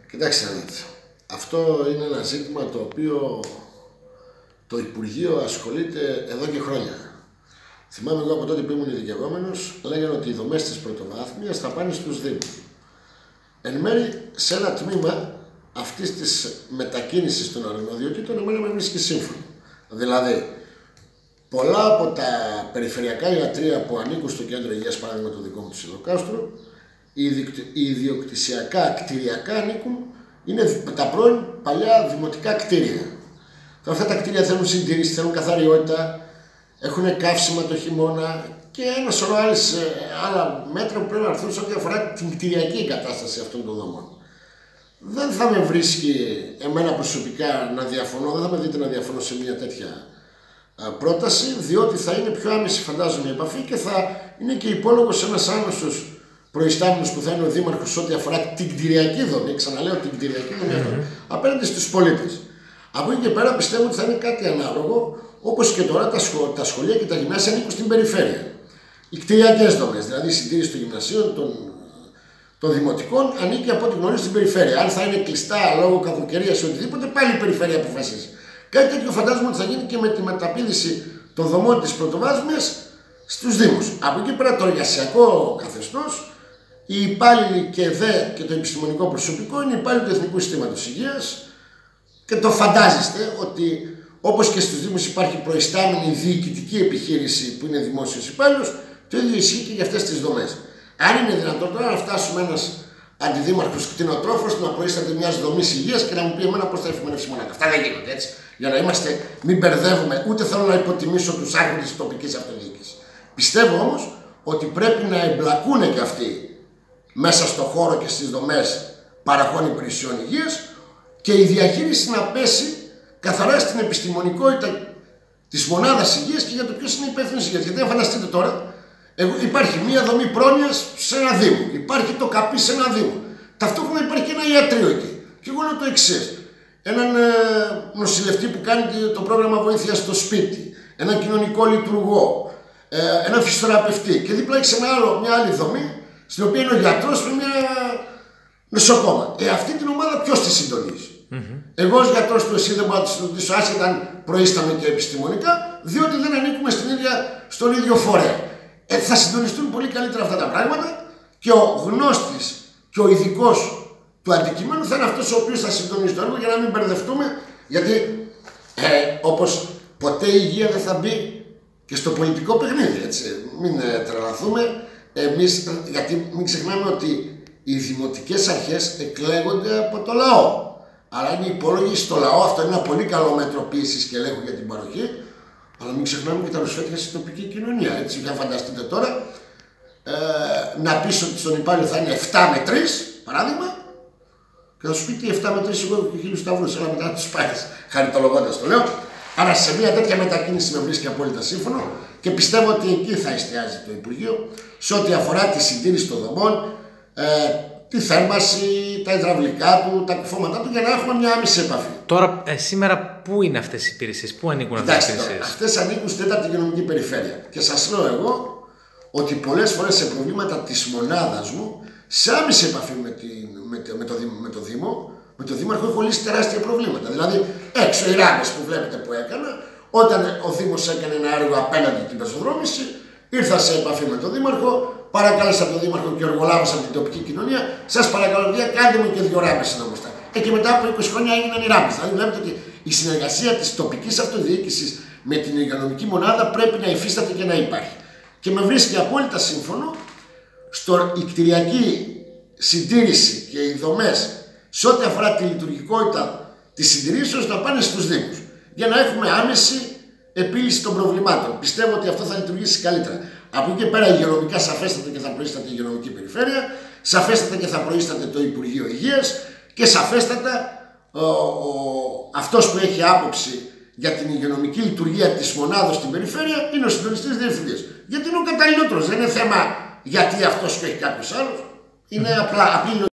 Κοιτάξτε, αυτό είναι ένα ζήτημα το οποίο το Υπουργείο ασχολείται εδώ και χρόνια. Θυμάμαι εγώ από τότε που ήμουν ειδικευόμενος, λέγανε ότι οι δομές της πρωτοβάθμιας θα πάνε στους Δήμους. Εν μέρει, σε ένα τμήμα αυτής της μετακίνησης των αρμοδιοτήτων, εμένα με βρίσκει σύμφωνο. Δηλαδή, πολλά από τα περιφερειακά ιατρεία που ανήκουν στο κέντρο υγείας, παράδειγμα το δικό μου του Σιδοκάστρου, οι ιδιοκτησιακά κτηριακά ανήκουν, είναι τα πρώην παλιά δημοτικά κτίρια. Αυτά τα κτίρια θέλουν συντήρηση, θέλουν καθαριότητα, έχουν καύσιμα το χειμώνα και ένα σωρό άλλα μέτρα που πρέπει να έρθουν σε ό,τι αφορά την κτηριακή κατάσταση αυτών των δομών. Δεν θα με βρίσκει εμένα προσωπικά να διαφωνώ, δεν θα με δείτε να διαφωνώ σε μια τέτοια πρόταση, διότι θα είναι πιο άμεση, φαντάζομαι, η επαφή και θα είναι και υπόλογος ένας άμεσος προϊστάμενος που θα είναι ο Δήμαρχος ό,τι αφορά την κτηριακή δομή, ξαναλέω την κτηριακή δομή, απέναντι στους πολίτες. Από εκεί και πέρα πιστεύω ότι θα είναι κάτι ανάλογο, όπως και τώρα τα σχολεία και τα γυμνάσια ανήκουν στην περιφέρεια. Οι κτηριακές δομές, δηλαδή η συντήρηση των γυμνασίων, των δημοτικών, ανήκει από ό,τι γνωρίζω στην περιφέρεια. Αν θα είναι κλειστά λόγω κακοκαιρίας ή οτιδήποτε, πάλι η περιφέρεια αποφασίζει. Κάτι τέτοιο φαντάζομαι ότι θα γίνει και με τη μεταπίδηση των δομών της πρωτοβάθμιας στους Δήμους. Από εκεί πέρα το εργασιακό καθεστώς, οι υπάλληλοι και το επιστημονικό προσωπικό είναι υπάλληλοι του Εθνικού Συστήματος Υγείας και το φαντάζεστε ότι όπως και στους Δήμους υπάρχει προϊστάμενη διοικητική επιχείρηση που είναι δημόσιος υπάλληλος, το ίδιο ισχύει και για αυτές τις δομές. Αν είναι δυνατόν τώρα να φτάσουμε ένας αντιδήμαρχος κτηνοτρόφος να προείσταται μιας δομής υγείας και να μου πει εμένα πώς θα εφημερεύσει μονάχα. Αυτά δεν γίνονται έτσι. Για να είμαστε, μην μπερδεύουμε, ούτε θέλω να υποτιμήσω τους άρχοντες της τοπικής αυτοδιοίκησης. Πιστεύω όμως ότι πρέπει να εμπλακούν και αυτοί μέσα στο χώρο και στις δομές παραχών υπηρεσιών υγείας και η διαχείριση να πέσει καθαρά στην επιστημονικότητα της μονάδας υγείας και για το ποιος είναι υπεύθυνος υγείας. Γιατί αν φανταστείτε τώρα, υπάρχει μία δομή πρόνοιας σε ένα Δήμο, υπάρχει το ΚΑΠΗ σε ένα Δήμο. Ταυτόχρονα υπάρχει και ένα ιατρείο εκεί. Και εγώ λέω το εξής: έναν νοσηλευτή που κάνει το πρόγραμμα βοήθειας στο σπίτι, έναν κοινωνικό λειτουργό, έναν φυσιοθεραπευτή και δίπλα έχει μια άλλη δομή στην οποία είναι ο γιατρός με μια νοσοκόμα. Αυτή την ομάδα ποιος τη συντονίζει? Εγώ ως γιατρός του εσύ δεν μπορώ να τη συντονίσω, άσχετα αν προείσταμε και επιστημονικά, διότι δεν ανήκουμε στον ίδιο φορέα. Θα συντονιστούν πολύ καλύτερα αυτά τα πράγματα και ο γνώστης και ο ειδικός του αντικειμένου θα είναι αυτός ο οποίος θα συντονίσει το έργο για να μην μπερδευτούμε, γιατί όπως ποτέ η υγεία δεν θα μπει και στο πολιτικό παιχνίδι, έτσι. Μην τρελαθούμε εμείς, γιατί μην ξεχνάμε ότι οι δημοτικές αρχές εκλέγονται από το λαό. Αλλά είναι υπόλογοι στο λαό, αυτό είναι ένα πολύ καλό μέτρο πίεσης και ελέγχου για την παροχή. Αλλά μην ξεχνάμε και τα προσφέτια στην τοπική κοινωνία. Έτσι, για φανταστείτε τώρα, να πεις ότι στον υπάλληλο θα είναι 7 με 3, παράδειγμα, και θα σου πει τι 7 με 3, εγώ έχω και 1000 σταυρούς, αλλά μετά να τους πάρεις, χαριτολογώντας το λέω. Άρα σε μια τέτοια μετακίνηση με βρίσκει απόλυτα σύμφωνο και πιστεύω ότι εκεί θα εστιάζει το Υπουργείο σε ό,τι αφορά τη συντήρηση των δομών, τη θέρμανση, τα υδραυλικά του, τα κουφώματά του για να έχουμε μια άμεση επαφή. Τώρα, σήμερα πού είναι αυτές οι υπηρεσίες, πού ανήκουν αυτές οι υπηρεσίες? Αυτές ανήκουν στην 4η υγειονομική περιφέρεια. Και σας λέω εγώ ότι πολλές φορές σε προβλήματα της μονάδας μου, σε άμεση επαφή με το Δήμο, με τον Δήμαρχο, έχω λύσει τεράστια προβλήματα. Δηλαδή, έξω οι ράμπες που βλέπετε που έκανα, όταν ο Δήμος έκανε ένα έργο απέναντι την πεζοδρόμηση, ήρθα σε επαφή με τον Δήμαρχο, παρακάλεσα τον Δήμαρχο και εργολάβησα την τοπική κοινωνία. Σας παρακαλώ, κάντε μου και 2 ράμπες εδώ μπροστά. Και μετά από 20 χρόνια έγιναν οι ράμπες. Δηλαδή, βλέπετε ότι η συνεργασία της τοπικής αυτοδιοίκησης με την υγειονομική μονάδα πρέπει να υφίσταται και να υπάρχει. Και με βρίσκει απόλυτα σύμφωνο η κτηριακή συντήρηση και οι δομές σε ό,τι αφορά τη λειτουργικότητα της συντηρήσεως να πάνε στους Δήμους. Για να έχουμε άμεση επίλυση των προβλημάτων. Πιστεύω ότι αυτό θα λειτουργήσει καλύτερα. Από εκεί και πέρα υγειονομικά σαφέστατα και θα προείσταται η υγειονομική περιφέρεια, σαφέστατα και θα προείσταται το Υπουργείο Υγείας και σαφέστατα αυτός που έχει άποψη για την υγειονομική λειτουργία της μονάδας στην περιφέρεια είναι ο συντονιστής διευθυντής. Γιατί είναι ο καταλληλότερος. Δεν είναι θέμα γιατί αυτός και όχι κάποιος άλλος. Είναι απλή